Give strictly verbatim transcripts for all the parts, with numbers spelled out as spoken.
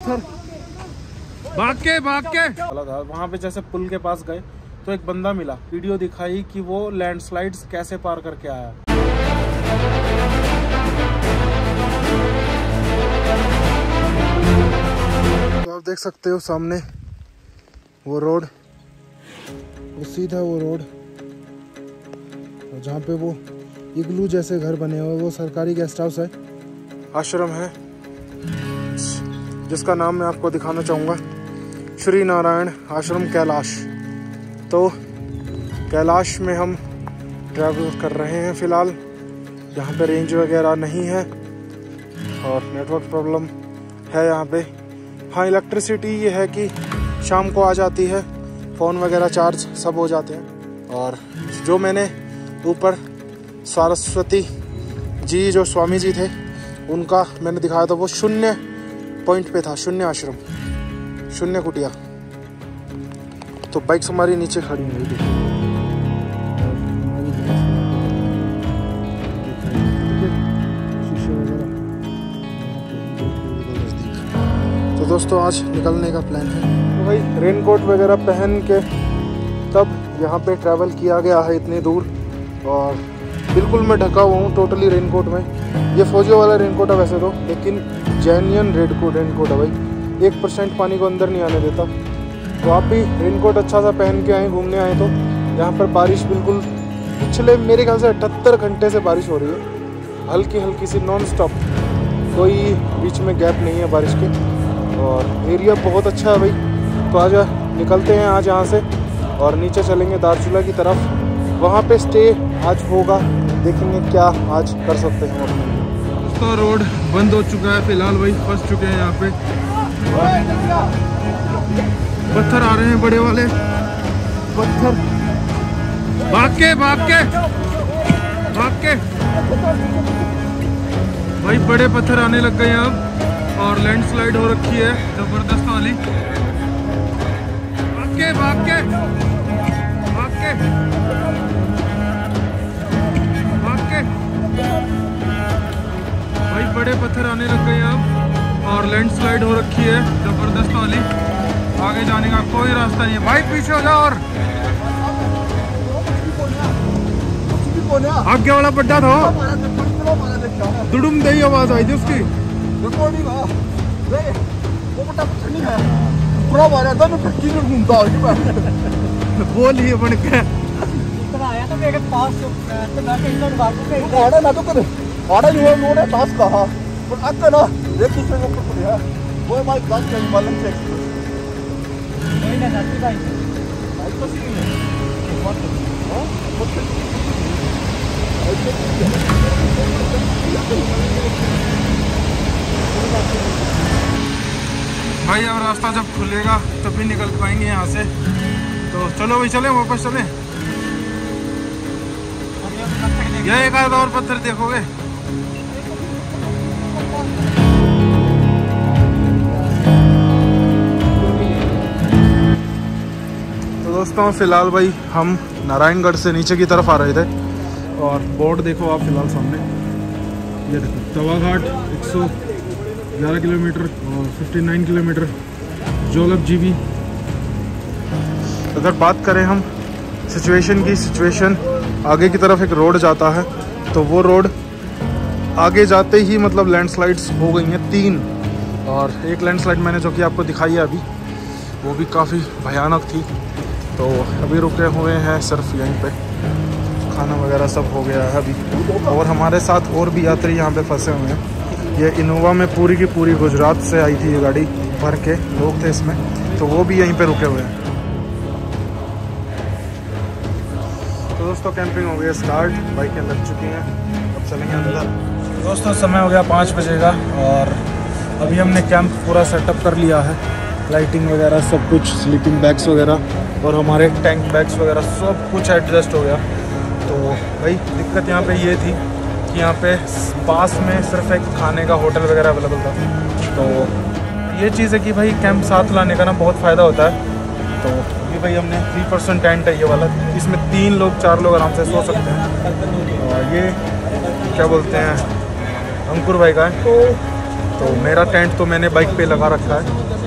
पत्थर भाग के भाग के वहाँ पे जैसे पुल के पास गए तो एक बंदा मिला, वीडियो दिखाई कि वो लैंडस्लाइड्स कैसे पार करके आया। तो आप देख सकते हो सामने वो रोड, वो सीधा वो रोड, और जहाँ पे वो इग्लू जैसे घर बने हुए वो सरकारी गेस्ट हाउस है, आश्रम है, जिसका नाम मैं आपको दिखाना चाहूँगा, श्री नारायण आश्रम कैलाश। तो कैलाश में हम ट्रैवल कर रहे हैं फ़िलहाल। यहाँ पे रेंज वगैरह नहीं है और नेटवर्क प्रॉब्लम है यहाँ पे। हाँ, इलेक्ट्रिसिटी ये है कि शाम को आ जाती है, फ़ोन वगैरह चार्ज सब हो जाते हैं। और जो मैंने ऊपर सरस्वती जी जो स्वामी जी थे उनका मैंने दिखाया था, वो शून्य पॉइंट पे था, शून्य आश्रम, शून्य कुटिया। तो बाइक्स हमारी नीचे खड़ी हुई थी। तो दोस्तों आज निकलने का प्लान है। तो भाई रेनकोट वगैरह पहन के तब यहाँ पे ट्रैवल किया गया है इतनी दूर, और बिल्कुल मैं ढका हुआ हूँ टोटली रेनकोट में। ये फौजियों वाला रेनकोट है वैसे तो, लेकिन जेन्युइन रेनकोट रेनकोट है भाई, एक परसेंट पानी को अंदर नहीं आने देता। तो आप भी रेनकोट अच्छा सा पहन के आए, घूमने आए तो। यहाँ पर बारिश बिल्कुल पिछले मेरे ख्याल से अठहत्तर घंटे से बारिश हो रही है, हल्की हल्की सी नॉन स्टॉप, कोई बीच में गैप नहीं है बारिश के, और एरिया बहुत अच्छा है भाई। तो आज निकलते हैं आज यहाँ से और नीचे चलेंगे दारचूला की तरफ, वहाँ पे स्टे आज होगा, देखेंगे क्या आज कर सकते हैं अपने। तो रोड बंद हो चुका है फिलहाल भाई, फंस चुके हैं यहाँ पे। पत्थर आ रहे हैं बड़े वाले पत्थर, भाग के भाग के भाग के भाई, बड़े पत्थर आने लग गए अब, और लैंडस्लाइड हो रखी है जबरदस्त वाली। भाग के भाग के भाग के भाग के भाई, बड़े पत्थर आने लग गए अब, और लैंडस्लाइड हो रखी है जबरदस्त वाली। आगे जाने का कोई रास्ता नहीं है भाई, पीछे हो जाओ। और आगे वाला पड्डा था, दुडुम दही आवाज आई थी उसकी। बोलिए बन के आड़ा जो है उन्होंने टास्क कहा, पर अक्का ना एक दूसरे के ऊपर पड़े हैं, वो हमारी बात करेंगे मालूम से नहीं ना साथी भाई भाई तो सीधी है हां भाई अब रास्ता जब खुलेगा तभी निकल पाएंगे यहाँ से। तो चलो भाई चले वापस चले। यह एक आध और पत्थर देखोगे। तो दोस्तों फिलहाल भाई हम नारायणगढ़ से नीचे की तरफ आ रहे थे, और बोर्ड देखो आप फिलहाल सामने, ये देखो तवा घाट एक सौ ग्यारह किलोमीटर और उनसठ किलोमीटर जोलब जीबी। अगर बात करें हम सिचुएशन की, सिचुएशन आगे की तरफ एक रोड जाता है, तो वो रोड आगे जाते ही मतलब लैंडस्लाइड्स हो गई हैं तीन, और एक लैंडस्लाइड मैंने जो कि आपको दिखाई है अभी, वो भी काफ़ी भयानक थी। तो अभी रुके हुए हैं सिर्फ यहीं पे, खाना वगैरह सब हो गया है अभी, और हमारे साथ और भी यात्री यहाँ पे फंसे हुए हैं। ये इनोवा में पूरी की पूरी गुजरात से आई थी ये गाड़ी, भर के लोग थे इसमें, तो वो भी यहीं पे रुके हुए हैं। तो दोस्तों कैंपिंग हो गई स्टार्ट, बाइकें लग चुकी हैं, अब चलेंगे अंदर। दोस्तों समय हो गया पाँच बजे का, और अभी हमने कैंप पूरा सेटअप कर लिया है, लाइटिंग वगैरह सब कुछ, स्लीपिंग बैग्स वगैरह और हमारे टैंक बैग्स वगैरह सब कुछ एडजस्ट हो गया। तो भाई दिक्कत यहाँ पे ये थी कि यहाँ पे पास में सिर्फ एक खाने का होटल वगैरह अवेलेबल था। तो ये चीज़ है कि भाई कैंप साथ लाने का ना बहुत फ़ायदा होता है। तो अभी भाई हमने थ्री परसेंट टेंट है ये वाला, इसमें तीन लोग चार लोग आराम से सो सकते हैं। और ये क्या बोलते हैं अंकुर भाई का है। तो, तो मेरा टेंट तो मैंने बाइक पे लगा रखा है,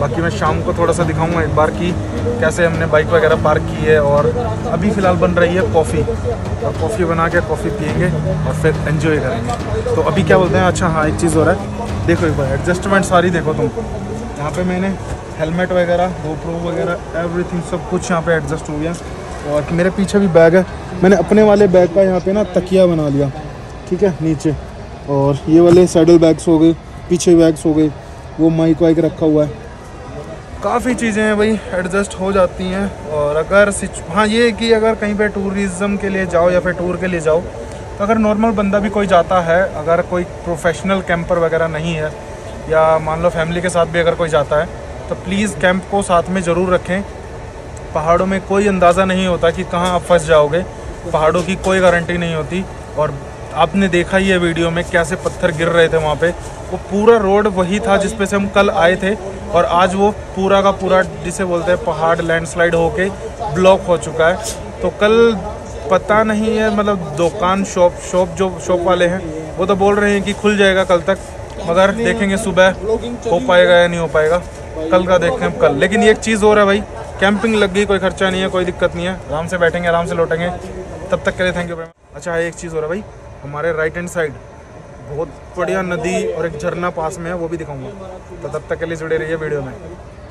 बाकी मैं शाम को थोड़ा सा दिखाऊंगा एक बार कि कैसे हमने बाइक वगैरह पार्क की है। और अभी फ़िलहाल बन रही है कॉफ़ी, और कॉफ़ी बना के कॉफ़ी पियेंगे और फिर एंजॉय करेंगे। तो अभी क्या बोलते हैं, अच्छा हाँ एक चीज़ हो रहा है, देखो एक बार एडजस्टमेंट सारी देखो तुम। यहाँ पे मैंने हेलमेट वगैरह, गोप्रो वगैरह एवरीथिंग सब कुछ यहाँ पे एडजस्ट हो गया। और मेरे पीछे भी बैग है, मैंने अपने वाले बैग का यहाँ पे ना तकिया बना लिया, ठीक है, नीचे। और ये वाले सैडल बैग्स हो गए, पीछे बैग्स हो गए, वो माइक वाइक रखा हुआ है। काफ़ी चीज़ें हैं भाई, एडजस्ट हो जाती हैं। और अगर हाँ ये है कि अगर कहीं पे टूरिज़्म के लिए जाओ या फिर टूर के लिए जाओ, तो अगर नॉर्मल बंदा भी कोई जाता है, अगर कोई प्रोफेशनल कैंपर वगैरह नहीं है, या मान लो फैमिली के साथ भी अगर कोई जाता है, तो प्लीज़ कैंप को साथ में ज़रूर रखें। पहाड़ों में कोई अंदाज़ा नहीं होता कि कहाँ आप फंस जाओगे, पहाड़ों की कोई गारंटी नहीं होती। और आपने देखा ही है वीडियो में कैसे पत्थर गिर रहे थे वहाँ पे, वो पूरा रोड वही था जिस पे से हम कल आए थे, और आज वो पूरा का पूरा जिसे बोलते हैं पहाड़ लैंडस्लाइड होके ब्लॉक हो चुका है। तो कल पता नहीं है, मतलब दुकान शॉप शॉप जो शॉप वाले हैं वो तो बोल रहे हैं कि खुल जाएगा कल तक, मगर देखेंगे सुबह हो पाएगा या नहीं हो पाएगा, कल का देखते हैं कल। लेकिन ये एक चीज़ हो रहा है भाई, कैंपिंग लग गई, कोई खर्चा नहीं है, कोई दिक्कत नहीं है, आराम से बैठेंगे, आराम से लौटेंगे। तब तक के लिए थैंक यू। अच्छा एक चीज़ हो रहा है भाई, हमारे राइट हैंड साइड बहुत बढ़िया नदी और एक झरना पास में है, वो भी दिखाऊंगा। तो तब तक के लिए जुड़े रहिए वीडियो में।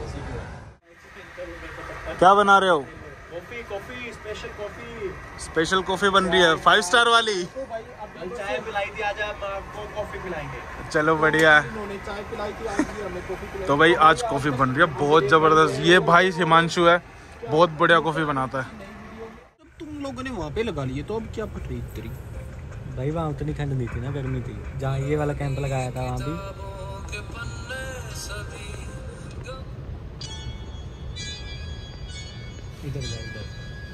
क्या बना रहे हो? Coffee, coffee, special coffee. Special coffee बन रही है, फाइव स्टार वाली। चाय पिलाई थी, आज आप आपको कॉफी पिलाएंगे। चलो बढ़िया है। चाय पिलाई थी, आज हमें कॉफी पिलाई। तो भाई आज कॉफी बन रही है बहुत जबरदस्त। ये भाई हिमांशु है, बहुत बढ़िया कॉफी बनाता है। तुम लोगों ने वहाँ पे लगा लिए, तो अब क्या फट रही तेरी? भाई वहाँ उतनी ठंड नहीं थी ना, गर्मी थी। जहाँ ये वाला कैंप लगाया था वहाँ भी इधर जा इधर।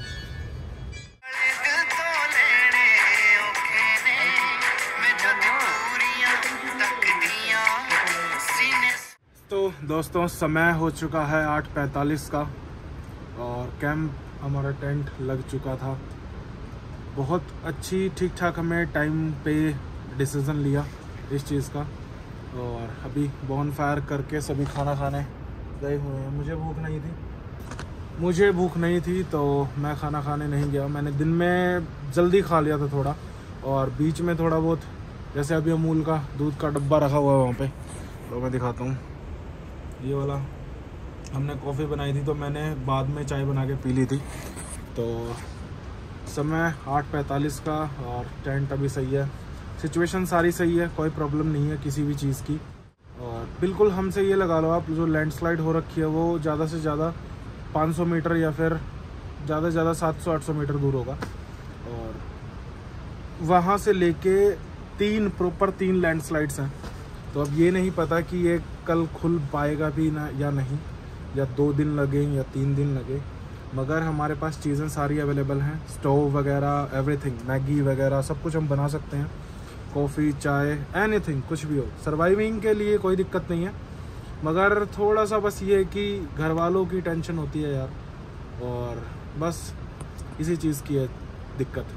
तो दोस्तों समय हो चुका है आठ पैंतालीस का, और कैंप हमारा टेंट लग चुका था। बहुत अच्छी ठीक ठाक हमें टाइम पे डिसीज़न लिया इस चीज़ का। और अभी बॉन फायर करके सभी खाना खाने गए हुए हैं। मुझे भूख नहीं थी मुझे भूख नहीं थी तो मैं खाना खाने नहीं गया। मैंने दिन में जल्दी खा लिया था थोड़ा, और बीच में थोड़ा बहुत, जैसे अभी अमूल का दूध का डब्बा रखा हुआ है वहाँ पे, तो मैं दिखाता हूँ। ये वाला हमने कॉफ़ी बनाई थी, तो मैंने बाद में चाय बना के पी ली थी। तो समय आठ पैंतालीस का, और टेंट अभी सही है, सिचुएशन सारी सही है, कोई प्रॉब्लम नहीं है किसी भी चीज़ की। और बिल्कुल हमसे ये लगा लो आप, जो लैंडस्लाइड हो रखी है वो ज़्यादा से ज़्यादा पाँच सौ मीटर या फिर ज़्यादा से ज़्यादा सात सौ आठ सौ मीटर दूर होगा। और वहाँ से लेके तीन प्रॉपर तीन लैंडस्लाइड्स हैं। तो अब ये नहीं पता कि ये कल खुल पाएगा भी ना या नहीं, या दो दिन लगे या तीन दिन लगे, मगर हमारे पास चीज़ें सारी अवेलेबल हैं। स्टोव वगैरह, एवरीथिंग, मैगी वगैरह सब कुछ हम बना सकते हैं। कॉफ़ी, चाय, एनीथिंग, कुछ भी हो, सर्वाइविंग के लिए कोई दिक्कत नहीं है। मगर थोड़ा सा बस ये है कि घर वालों की टेंशन होती है यार, और बस इसी चीज़ की है दिक्कत।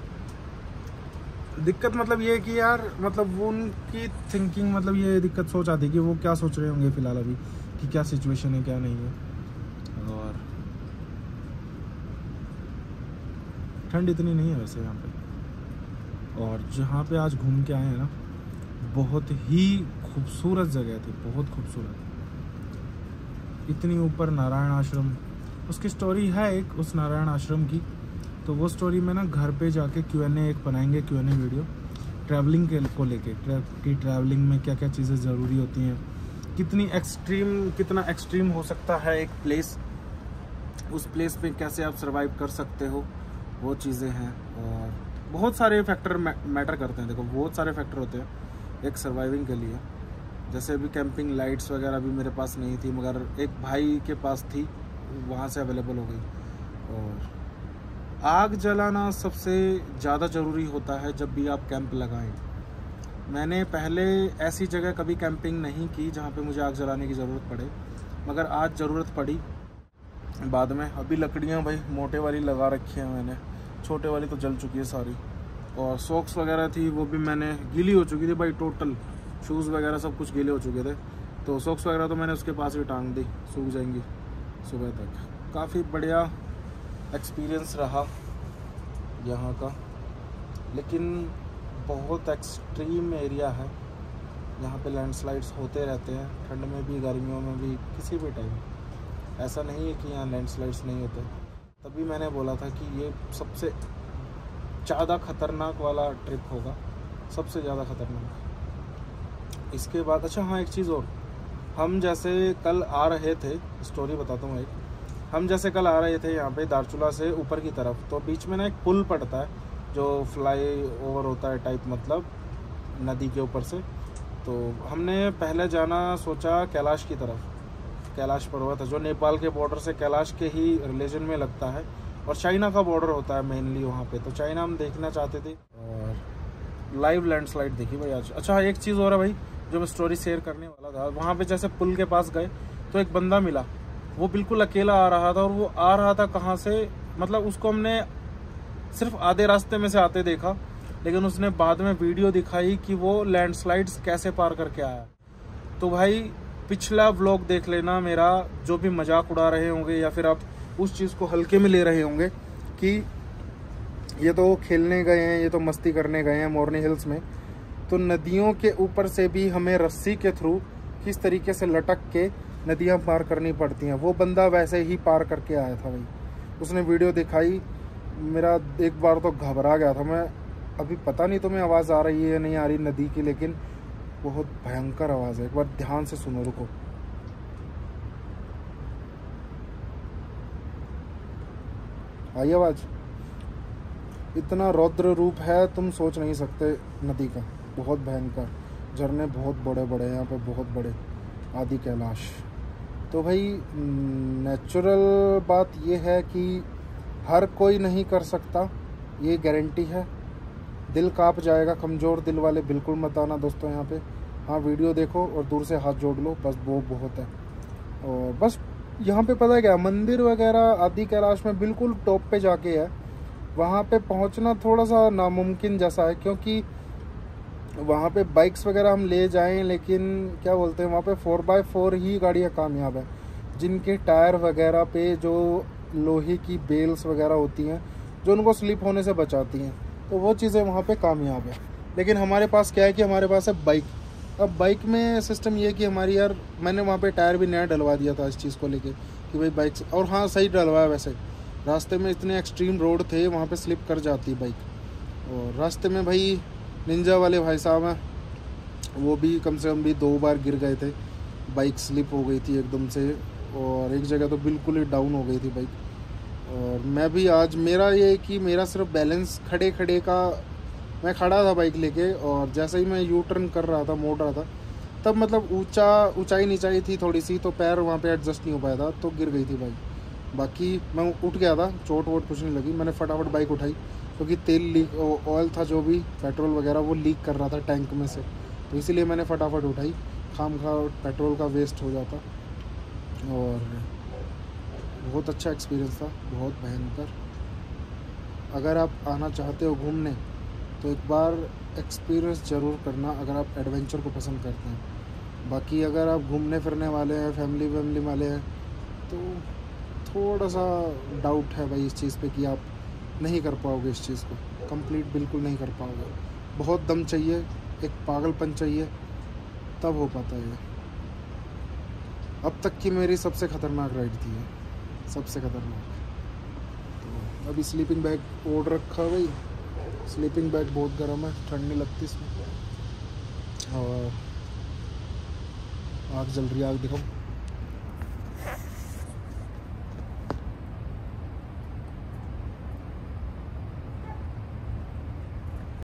दिक्कत मतलब ये है कि यार, मतलब वो उनकी थिंकिंग, मतलब ये दिक्कत सोच आती है कि वो क्या सोच रहे होंगे फ़िलहाल अभी, कि क्या सिचुएशन है क्या नहीं है। और ठंड इतनी नहीं है वैसे यहाँ पे। और जहाँ पे आज घूम के आए हैं ना, बहुत ही खूबसूरत जगह थी, बहुत खूबसूरत। इतनी ऊपर नारायण आश्रम, उसकी स्टोरी है एक उस नारायण आश्रम की, तो वो स्टोरी में ना घर पे जाके क्यू एन ए एक बनाएंगे, Q N A video travelling के को लेके, ट्रै, कि ट्रैवलिंग में क्या क्या चीज़ें ज़रूरी होती हैं, कितनी एक्सट्रीम कितना एक्सट्रीम हो सकता है एक प्लेस, उस प्लेस पे कैसे आप सर्वाइव कर सकते हो, वो चीज़ें हैं। और बहुत सारे फैक्टर मैटर करते हैं। देखो बहुत सारे फैक्टर होते हैं एक सर्वाइविंग के लिए। जैसे अभी कैंपिंग लाइट्स वगैरह भी मेरे पास नहीं थी, मगर एक भाई के पास थी, वहाँ से अवेलेबल हो गई। और आग जलाना सबसे ज़्यादा ज़रूरी होता है जब भी आप कैंप लगाएं। मैंने पहले ऐसी जगह कभी कैंपिंग नहीं की जहाँ पे मुझे आग जलाने की ज़रूरत पड़े, मगर आज ज़रूरत पड़ी बाद में। अभी लकड़ियाँ भाई मोटे वाली लगा रखी हैं मैंने, छोटे वाली तो जल चुकी है सारी। और सॉक्स वगैरह थी वो भी मैंने गीली हो चुकी थी भाई, टोटल शूज़ वगैरह सब कुछ गीले हो चुके थे। तो सॉक्स वगैरह तो मैंने उसके पास ही टांग दी, सूख जाएंगी सुबह तक। काफ़ी बढ़िया एक्सपीरियंस रहा यहाँ का, लेकिन बहुत एक्सट्रीम एरिया है। यहाँ पे लैंडस्लाइड्स होते रहते हैं, ठंड में भी गर्मियों में भी, किसी भी टाइम। ऐसा नहीं है कि यहाँ लैंडस्लाइड्स नहीं होते। तभी मैंने बोला था कि ये सबसे ज़्यादा ख़तरनाक वाला ट्रिप होगा, सबसे ज़्यादा ख़तरनाक। इसके बाद अच्छा हाँ, एक चीज़ और, हम जैसे कल आ रहे थे, स्टोरी बताता हूँ एक। हम जैसे कल आ रहे थे यहाँ पे दारचूला से ऊपर की तरफ, तो बीच में ना एक पुल पड़ता है जो फ्लाई ओवर होता है टाइप, मतलब नदी के ऊपर से। तो हमने पहले जाना सोचा कैलाश की तरफ, कैलाश पर्वत है जो नेपाल के बॉर्डर से, कैलाश के ही रिलीजन में लगता है, और चाइना का बॉर्डर होता है मेनली वहाँ पे। तो चाइना हम देखना चाहते थे और लाइव लैंडस्लाइड देखी भाई आज। अच्छा एक चीज़ और है भाई जो मैं स्टोरी शेयर करने वाला था। वहाँ पे जैसे पुल के पास गए तो एक बंदा मिला, वो बिल्कुल अकेला आ रहा था, और वो आ रहा था कहाँ से, मतलब उसको हमने सिर्फ आधे रास्ते में से आते देखा, लेकिन उसने बाद में वीडियो दिखाई कि वो लैंडस्लाइड्स कैसे पार करके आया। तो भाई पिछला व्लॉग देख लेना मेरा, जो भी मजाक उड़ा रहे होंगे या फिर आप उस चीज़ को हल्के में ले रहे होंगे कि ये तो खेलने गए हैं, ये तो मस्ती करने गए हैं मोरनी हिल्स में, तो नदियों के ऊपर से भी हमें रस्सी के थ्रू किस तरीके से लटक के नदियाँ पार करनी पड़ती हैं। वो बंदा वैसे ही पार करके आया था भाई, उसने वीडियो दिखाई। मेरा एक बार तो घबरा गया था मैं। अभी पता नहीं तुम्हें आवाज़ आ रही है या नहीं आ रही नदी की, लेकिन बहुत भयंकर आवाज़ है, एक बार ध्यान से सुनो, रुको। आई आवाज़? इतना रौद्र रूप है तुम सोच नहीं सकते नदी का, बहुत भयंकर। झरने बहुत बड़े बड़े हैं यहाँ पे, बहुत बड़े, आदि कैलाश। तो भाई नेचुरल बात ये है कि हर कोई नहीं कर सकता, ये गारंटी है। दिल काँप जाएगा, कमज़ोर दिल वाले बिल्कुल मत आना दोस्तों यहाँ पे। हाँ वीडियो देखो और दूर से हाथ जोड़ लो, बस वो बहुत है। और बस यहाँ पे पता है क्या, मंदिर वगैरह आदि कैलाश में बिल्कुल टॉप पे जाके है, वहाँ पे पहुँचना थोड़ा सा नामुमकिन जैसा है, क्योंकि वहाँ पे बाइक्स वगैरह हम ले जाएं, लेकिन क्या बोलते हैं वहाँ पे फोर बाय फोर ही गाड़ियाँ कामयाब है, जिनके टायर वगैरह पे जो लोहे की बेल्स वगैरह होती हैं जो उनको स्लिप होने से बचाती हैं, तो वो चीज़ें वहाँ पे कामयाब है। लेकिन हमारे पास क्या है कि हमारे पास है बाइक। अब बाइक में सिस्टम ये है कि हमारी यार, मैंने वहाँ पे टायर भी नया डलवा दिया था इस चीज़ को लेके कि भाई बाइक, और हाँ सही डलवाया वैसे। रास्ते में इतने एक्सट्रीम रोड थे, वहाँ पे स्लिप कर जाती बाइक। और रास्ते में भाई निंजा वाले भाई साहब हैं, वो भी कम से कम भी दो बार गिर गए थे, बाइक स्लिप हो गई थी एकदम से, और एक जगह तो बिल्कुल ही डाउन हो गई थी बाइक। और मैं भी आज, मेरा ये कि मेरा सिर्फ बैलेंस खड़े खड़े का, मैं खड़ा था बाइक लेके, और जैसे ही मैं यू टर्न कर रहा था, मोड़ रहा था, तब मतलब ऊंचा ऊंचाई नीचाई थी थोड़ी सी, तो पैर वहाँ पे एडजस्ट नहीं हो पाया था, तो गिर गई थी बाइक। बाकी मैं उठ गया था, चोट वोट कुछ नहीं लगी। मैंने फटाफट बाइक उठाई क्योंकि तेल लीक, ऑयल था जो भी, पेट्रोल वगैरह वो लीक कर रहा था टैंक में से, तो इसीलिए मैंने फटाफट उठाई, खाम खा पेट्रोल का वेस्ट हो जाता। और बहुत अच्छा एक्सपीरियंस था, बहुत भयंकर। अगर आप आना चाहते हो घूमने तो एक बार एक्सपीरियंस ज़रूर करना, अगर आप एडवेंचर को पसंद करते हैं। बाकी अगर आप घूमने फिरने वाले हैं, फैमिली वैमिली वाले हैं, तो थोड़ा सा डाउट है भाई इस चीज़ पे कि आप नहीं कर पाओगे इस चीज़ को कंप्लीट, बिल्कुल नहीं कर पाओगे। बहुत दम चाहिए, एक पागलपन चाहिए, तब हो पाता है। अब तक की मेरी सबसे ख़तरनाक राइड थी ये, सबसे ख़तरनाक। तो अभी स्लीपिंग बैग ओढ़ रखा भाई, स्लीपिंग बैग बहुत गर्म है, ठंड नहीं लगती इसमें। और आग जल रही है, आग दिखाओ।